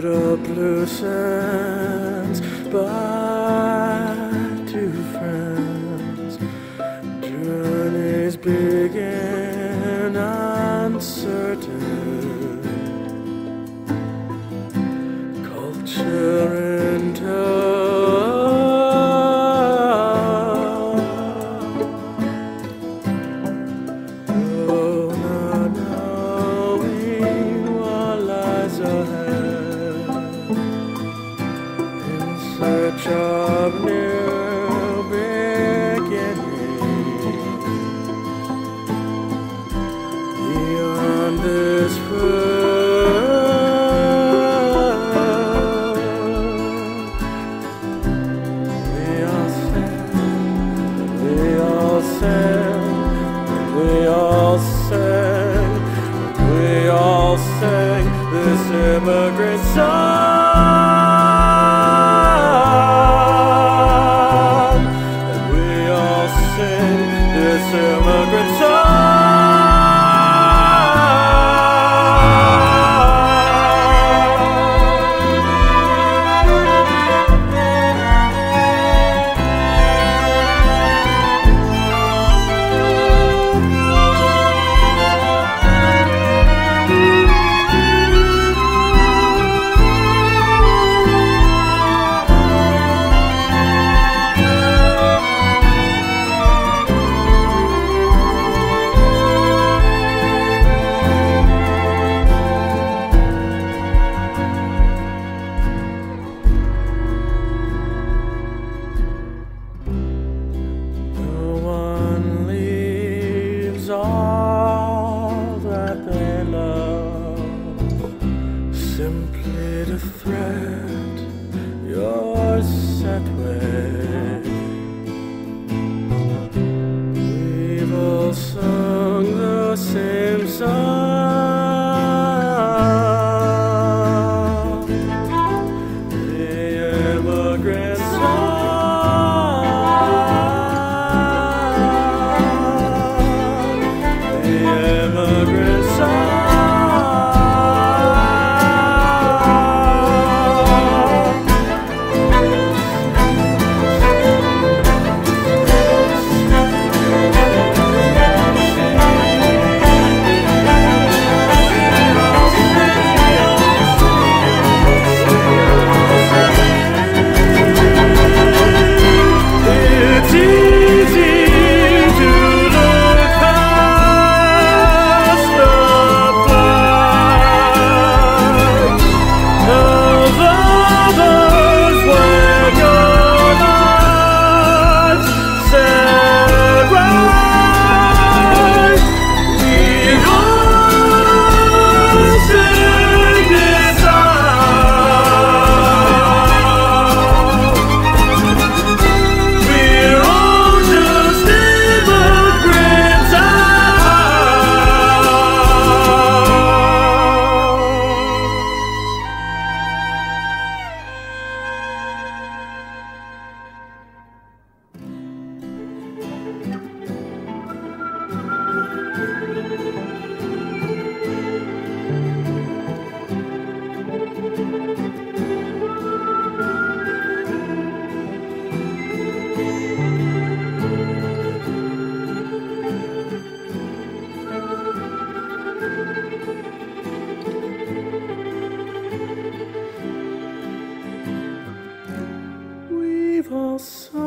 up loose ends by two friends. Journeys begin uncertain. Culture in tow. Oh, not knowing what lies ahead. In search of new beginnings. Beyond this world, we all sang, we all sang, we all sang this immigrant song, and we all sing this immigrant song. All that they love, simply to thread your set way. We've all sung the same song, the immigrant song. Immigrant song. It's easy to look past the flag of others when your life's set right. We've all seen this out. We're all just immigrants out. We've all sung